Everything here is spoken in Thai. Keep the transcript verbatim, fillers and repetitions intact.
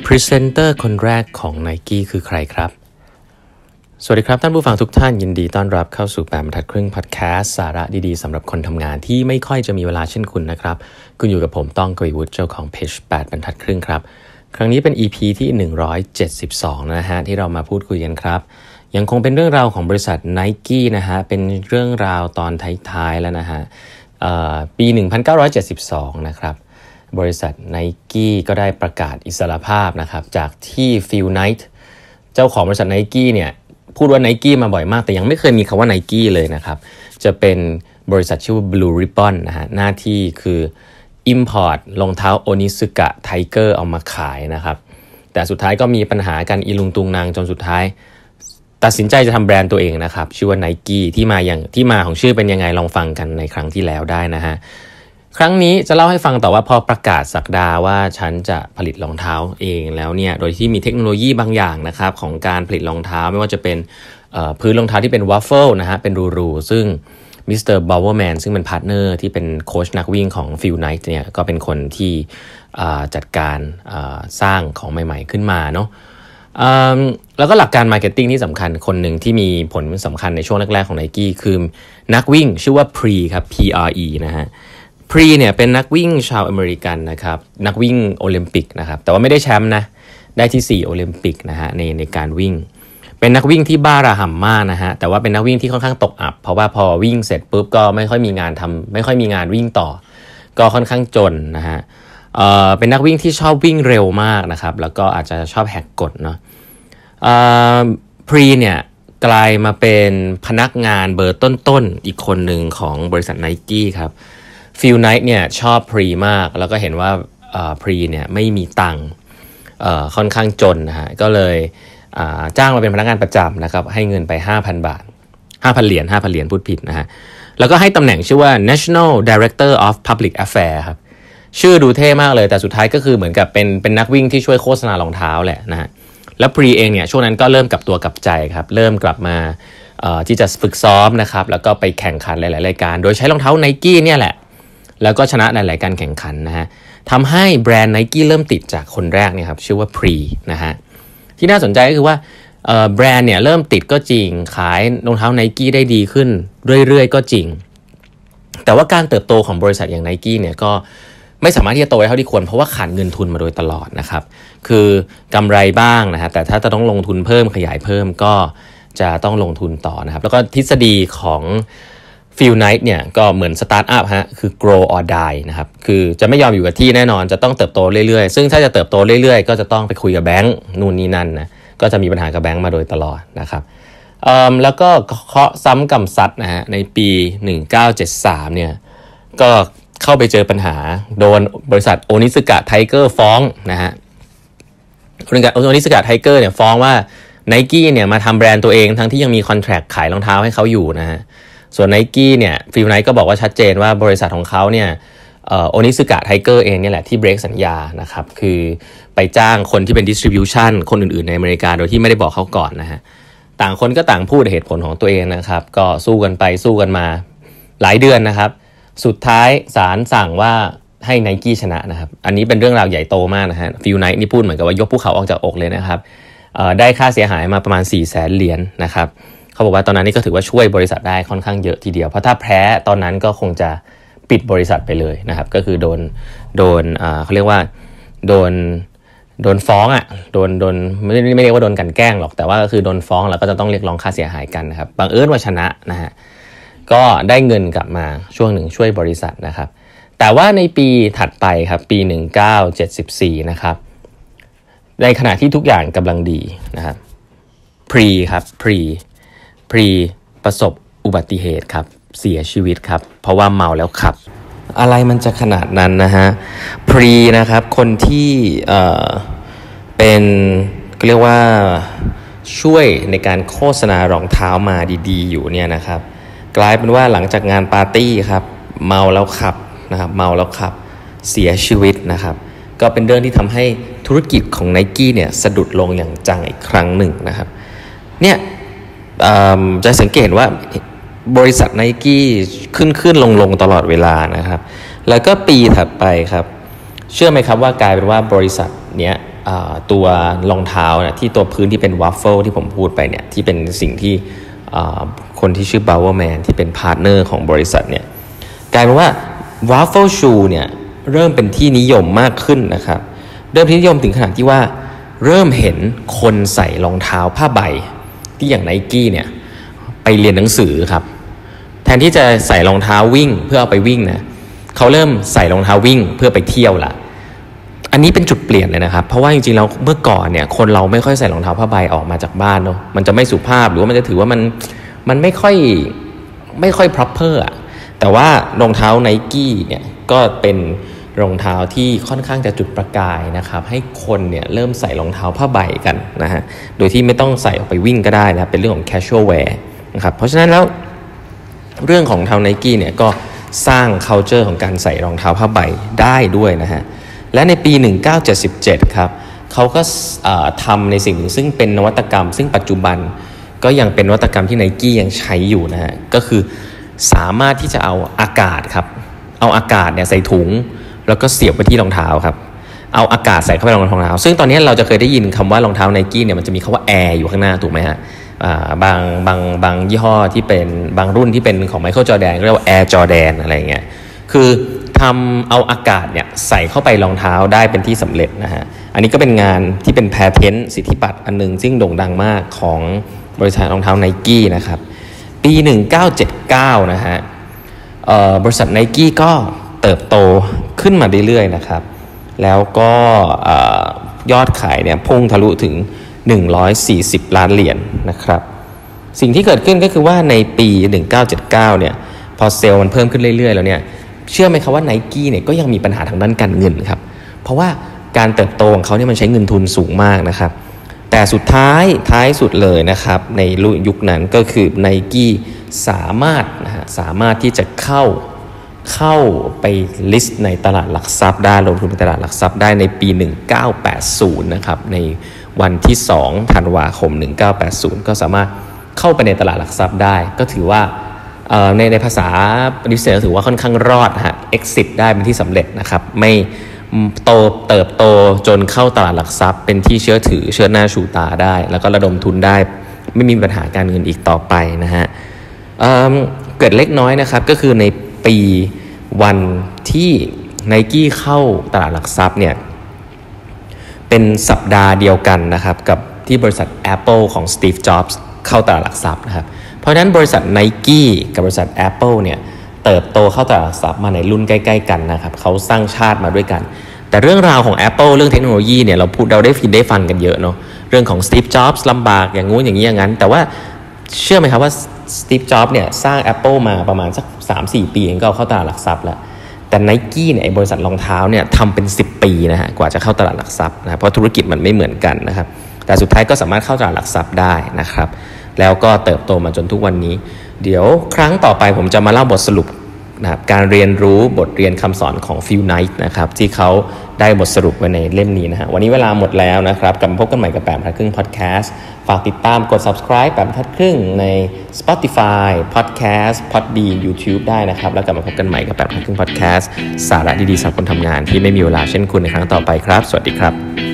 พรีเซนเตอร์คนแรกของ Nike คือใครครับสวัสดีครับท่านผู้ฟังทุกท่านยินดีต้อนรับเข้าสู่แปดบรรทัดครึ่งพอดแคสต์สาระดีๆสำหรับคนทำงานที่ไม่ค่อยจะมีเวลาเช่นคุณนะครับคุณอยู่กับผมต้องกวีวุฒิเจ้าของเพจแปดบรรทัดครึ่งครับครั้งนี้เป็น อี พี ที่หนึ่งร้อยเจ็ดสิบสองนะฮะที่เรามาพูดคุยกันครับยังคงเป็นเรื่องราวของบริษัท Nike นะฮะเป็นเรื่องราวตอนท้ายๆแล้วนะฮะปีหนึ่งพันเก้าร้อยเจ็ดสิบสองนะครับบริษัท Nike ก็ได้ประกาศอิสรภาพนะครับจากที่ Phil Knight เจ้าของบริษัท Nike เนี่ยพูดว่า Nike มาบ่อยมากแต่ยังไม่เคยมีคำว่า Nike เลยนะครับจะเป็นบริษัทชื่อว่า Blue Ribbon นะฮะหน้าที่คือ import รองเท้า Onitsuka Tiger เอามาขายนะครับแต่สุดท้ายก็มีปัญหากันอีลุงตุงนางจนสุดท้ายตัดสินใจจะทำแบรนด์ตัวเองนะครับชื่อว่า Nike ที่มาอย่างที่มาของชื่อเป็นยังไงลองฟังกันในครั้งที่แล้วได้นะฮะครั้งนี้จะเล่าให้ฟังต่อว่าพอประกาศสักดาว่าฉันจะผลิตรองเท้าเองแล้วเนี่ยโดยที่มีเทคโนโลยีบางอย่างนะครับของการผลิตรองเท้าไม่ว่าจะเป็นพื้นรองเท้าที่เป็นวัฟเฟิลนะฮะเป็นรูๆซึ่งมิสเตอร์บาวเวอร์แมนซึ่งเป็นพาร์ทเนอร์ที่เป็นโค้ชนักวิ่งของ Phil Knight เนี่ยก็เป็นคนที่จัดการสร้างของใหม่ๆขึ้นมาเนาะแล้วก็หลักการมาร์เก็ตติ้งที่สำคัญคนหนึ่งที่มีผลสำคัญในช่วงแรกๆของ Nike คือนักวิ่งชื่อว่า Pre ครับ P R E นะฮะพรีเนี่ยเป็นนักวิ่งชาวอเมริกันนะครับนักวิ่งโอลิมปิกนะครับแต่ว่าไม่ได้แชมป์นะได้ที่สี่โอลิมปิกนะฮะในในการวิ่งเป็นนักวิ่งที่บ้าระห่ำมากนะฮะแต่ว่าเป็นนักวิ่งที่ค่อนข้างตกอับเพราะว่าพอวิ่งเสร็จปุ๊บก็ไม่ค่อยมีงานทำไม่ค่อยมีงานวิ่งต่อก็ค่อนข้างจนนะฮะเอ่อเป็นนักวิ่งที่ชอบวิ่งเร็วมากนะครับแล้วก็อาจจะชอบแหกกฎเนาะเอ่อพรีเนี่ยกลายมาเป็นพนักงานเบอร์ต้นๆอีกคนหนึ่งของบริษัท Nike ครับPhil Knight เนี่ยชอบพรีมากแล้วก็เห็นว่าพรีเนี่ยไม่มีตังค์ค่อนข้างจนนะฮะก็เลยจ้างมาเป็นพนักงานประจำนะครับให้เงินไป ห้าพัน บาท ห้าพัน เหรียญ ห้าพัน เหรียญพูดผิดนะฮะแล้วก็ให้ตำแหน่งชื่อว่า National Director of Public Affairs ครับชื่อดูเท่มากเลยแต่สุดท้ายก็คือเหมือนกับเป็นเป็นนักวิ่งที่ช่วยโฆษณารองเท้าแหละนะฮะแล้วพรีเองเนี่ยช่วงนั้นก็เริ่มกลับตัวกลับใจครับเริ่มกลับมาที่จะฝึกซ้อมนะครับแล้วก็ไปแข่งขันหลายๆรายการโดยใช้รองเท้า Nike เนี่ยแหละแล้วก็ชนะหลายๆการแข่งขันนะฮะทำให้แบรนด์ Nike เริ่มติดจากคนแรกเนี่ยครับชื่อว่า Pre นะฮะที่น่าสนใจก็คือว่าแบรนด์เนี่ยเริ่มติดก็จริงขายรองเท้า Nike ได้ดีขึ้นเรื่อยๆก็จริงแต่ว่าการเติบโตของบริษัทอย่าง Nike เนี่ยก็ไม่สามารถที่จะโตได้เท่าที่ควรเพราะว่าขาดเงินทุนมาโดยตลอดนะครับคือกำไรบ้างนะฮะแต่ถ้าจะต้องลงทุนเพิ่มขยายเพิ่มก็จะต้องลงทุนต่อนะครับแล้วก็ทฤษฎีของPhil Knight เนี่ยก็เหมือนสตาร์ทอัพฮะคือ grow or die นะครับคือจะไม่ยอมอยู่กับที่แน่นอนจะต้องเติบโตเรื่อยๆซึ่งถ้าจะเติบโตเรื่อยๆก็จะต้องไปคุยกับแบงค์นู่นนี่นั่นนะก็จะมีปัญหากับแบงค์มาโดยตลอดนะครับแล้วก็เคาะซ้ำกำซัดนะฮะในปีหนึ่งพันเก้าร้อยเจ็ดสิบสามเนี่ยก็เข้าไปเจอปัญหาโดนบริษัท Onitsuka Tiger ฟ้องนะฮะบริษัท Onitsuka Tiger เนี่ยฟ้องว่า Nike เนี่ยมาทำแบรนด์ตัวเองทั้งที่ยังมีคอนแทรคขายรองเท้าให้เขาอยู่นะฮะส่วน Nike เนี่ย Phil Knight ก็บอกว่าชัดเจนว่าบริษัทของเขาเนี่ยเอ่อ Onitsuka Tiger เองเนี่ยแหละที่เบรกสัญญานะครับคือไปจ้างคนที่เป็น distribution คนอื่นๆในอเมริกาโดยที่ไม่ได้บอกเขาก่อนนะฮะต่างคนก็ต่างพูดเหตุผลของตัวเองนะครับก็สู้กันไปสู้กันมาหลายเดือนนะครับสุดท้ายศาลสั่งว่าให้ Nike ชนะนะครับอันนี้เป็นเรื่องราวใหญ่โตมากนะฮะ Phil Knight นี่พูดเหมือนกับว่ายกภูเขาออกจากอกเลยนะครับเอ่อได้ค่าเสียหายมาประมาณ สี่แสน เหรียญนะครับเขาบอกว่าตอนนั้นนี่ก็ถือว่าช่วยบริษัทได้ค่อนข้างเยอะทีเดียวเพราะถ้าแพ้ตอนนั้นก็คงจะปิดบริษัทไปเลยนะครับก็คือโดนโดนอ่าเขาเรียกว่าโดนโดนฟ้องอ่ะโดนโดนไม่ไม่เรียกว่าโดนกันแกล้งหรอกแต่ว่าก็คือโดนฟ้องแล้วก็จะต้องเรียกร้องค่าเสียหายกันนะครับบังเอิญว่าชนะนะฮะก็ได้เงินกลับมาช่วงหนึ่งช่วยบริษัทนะครับแต่ว่าในปีถัดไปครับปีหนึ่งพันเก้าร้อยเจ็ดสิบสี่นะครับในขณะที่ทุกอย่างกำลังดีนะครับพรีครับพรีพรีประสบอุบัติเหตุครับเสียชีวิตครับเพราะว่าเมาแล้วขับอะไรมันจะขนาดนั้นนะฮะพรีนะครับคนที่เอ่อเป็นเรียกว่าช่วยในการโฆษณารองเท้ามาดีๆอยู่เนี่ยนะครับกลายเป็นว่าหลังจากงานปาร์ตี้ครับเมาแล้วขับนะครับเมาแล้วขับเสียชีวิตนะครับก็เป็นเรื่องที่ทำให้ธุรกิจของ Nike เนี่ยสะดุดลงอย่างจังอีกครั้งหนึ่งนะครับเนี่ยจะสังเกตว่าบริษัท Nike ขึ้นขึ้นลงลงตลอดเวลานะครับแล้วก็ปีถัดไปครับเชื่อไหมครับว่ากลายเป็นว่าบริษัทเนี้ยตัวรองเท้านะที่ตัวพื้นที่เป็นวัฟเฟิลที่ผมพูดไปเนี่ยที่เป็นสิ่งที่คนที่ชื่อ Bowerman ที่เป็นพาร์ทเนอร์ของบริษัทเนี่ยกลายเป็นว่า Waffle Shoe เนี่ยเริ่มเป็นที่นิยมมากขึ้นนะครับเริ่มที่นิยมถึงขนาดที่ว่าเริ่มเห็นคนใส่รองเท้าผ้าใบที่อย่าง Nike เนี่ยไปเรียนหนังสือครับแทนที่จะใส่รองเท้าวิ่งเพื่อเอาไปวิ่งนะเขาเริ่มใส่รองเท้าวิ่งเพื่อไปเที่ยวละอันนี้เป็นจุดเปลี่ยนเลยนะครับเพราะว่าจริงๆแล้วเมื่อก่อนเนี่ยคนเราไม่ค่อยใส่รองเท้าผ้าใบออกมาจากบ้านเนาะมันจะไม่สุภาพหรือว่ามันจะถือว่ามันมันไม่ค่อยไม่ค่อย proper อ่ะแต่ว่ารองเท้า Nike เนี่ยก็เป็นรองเท้าที่ค่อนข้างจะจุดประกายนะครับให้คนเนี่ยเริ่มใส่รองเท้าผ้าใบกันนะฮะโดยที่ไม่ต้องใส่ออกไปวิ่งก็ได้นะเป็นเรื่องของ casual wear นะครับเพราะฉะนั้นแล้วเรื่องของรองเท้า Nike เนี่ยก็สร้าง culture ของการใส่รองเท้าผ้าใบได้ด้วยนะฮะและในปีหนึ่งพันเก้าร้อยเจ็ดสิบเจ็ดครับเขาก็ทำในสิ่งซึ่งเป็นนวัตกรรมซึ่งปัจจุบันก็ยังเป็นนวัตกรรมที่ Nike ยังใช้อยู่นะฮะก็คือสามารถที่จะเอาอากาศครับเอาอากาศเนี่ยใส่ถุงแล้วก็เสียบไปที่รองเท้าครับเอาอากาศใส่เข้าไปในรองเท้าซึ่งตอนนี้เราจะเคยได้ยินคำว่ารองเท้า Nike เนี่ยมันจะมีคำว่าแอร์อยู่ข้างหน้าถูกไหมฮะบางบางบางยี่ห้อที่เป็นบางรุ่นที่เป็นของ Michael Jordan เรียกว่า Air Jordan อะไรเงี้ยคือทำเอาอากาศเนี่ยใส่เข้าไปรองเท้าได้เป็นที่สำเร็จนะฮะอันนี้ก็เป็นงานที่เป็นแพทเทนต์สิทธิบัตรอันนึงซึ่งโด่งดังมากของบริษัทรองเท้า Nike นะครับปีหนึ่งพันเก้าร้อยเจ็ดสิบเก้านะฮะบริษัท Nike ก็เติบโตขึ้นมาเรื่อยๆนะครับแล้วก็ยอดขายเนี่ยพุ่งทะลุถึงหนึ่งร้อยสี่สิบล้านเหรียญ นะครับสิ่งที่เกิดขึ้นก็คือว่าในปีหนึ่งพันเก้าร้อยเจ็ดสิบเก้าเนี่ยพอเซลล์มันเพิ่มขึ้นเรื่อยๆแล้วเนี่ยเชื่อไหมครับว่า Nike เนี่ยก็ยังมีปัญหาทางด้านการเงินครับเพราะว่าการเติบโตของเขาเนี่ยมันใช้เงินทุนสูงมากนะครับแต่สุดท้ายท้ายสุดเลยนะครับในยุคนั้นก็คือ Nike สามารถนะฮะสามารถที่จะเข้าเข้าไปลิสต์ในตลาดหลักทรัพย์ได้ลงทุนในตลาดหลักทรัพย์ได้ในปีหนึ่งพันเก้าร้อยแปดสิบนะครับในวันที่สองธันวาคมหนึ่งพันเก้าร้อยแปดสิบก็สามารถเข้าไปในตลาดหลักทรัพย์ได้ก็ถือว่าในในภาษาดิเซลถือว่าค่อนข้างรอดฮะ exit ได้เป็นที่สำเร็จนะครับไม่โตเติบโตจนเข้าตลาดหลักทรัพย์เป็นที่เชื่อถือเชื่อหน้าชูตาได้แล้วก็ระดมทุนได้ไม่มีปัญหาการเงินอีกต่อไปนะฮะ เ, เกิดเล็กน้อยนะครับก็คือในปีวันที่ Nike เข้าตลาดหลักทรัพย์เนี่ยเป็นสัปดาห์เดียวกันนะครับกับที่บริษัท Apple ของ Steve Jobs เข้าตลาดหลักทรัพย์นะครับเพราะฉะนั้นบริษัท Nike กับบริษัท Apple เนี่ยเติบโตเข้าตลาดหลักทรัพย์มาในรุ่นใกล้ๆกันนะครับเขาสร้างชาติมาด้วยกันแต่เรื่องราวของ Apple เรื่องเทคโนโลยีเนี่ยเราพูดเราได้ฟินได้ฟังกันเยอะเนาะเรื่องของ Steve Jobs ลำบากอย่างงู้นอย่างนี้อย่างนั้นแต่ว่าเชื่อไหมครับว่า Steve Jobs เนี่ยสร้าง Apple มาประมาณสัก สามถึงสี่ ปีเองก็เข้าตลาดหลักทรัพย์แล้วแต่ Nike เนี่ยบริษัทรองเท้าเนี่ยทำเป็นสิบปีนะฮะกว่าจะเข้าตลาดหลักทรัพย์นะเพราะธุรกิจมันไม่เหมือนกันนะครับแต่สุดท้ายก็สามารถเข้าตลาดหลักทรัพย์ได้นะครับแล้วก็เติบโตมาจนทุกวันนี้เดี๋ยวครั้งต่อไปผมจะมาเล่าบทสรุปนะครับการเรียนรู้บทเรียนคำสอนของ Phil Knight นะครับที่เขาได้บทสรุปไว้ในเล่มนี้นะฮะวันนี้เวลาหมดแล้วนะครับกลับมาพบกันใหม่กับแปดบรรทัดครึ่ง Podcast ฝากติดตามกด Subscribe แปดบรรทัดครึ่งใน Spotify Podcast Podbean YouTube ได้นะครับแล้วกลับมาพบกันใหม่กับแปดบรรทัดครึ่ง Podcast สาระดีๆสำหรับคนทำงานที่ไม่มีเวลาเช่นคุณในครั้งต่อไปครับสวัสดีครับ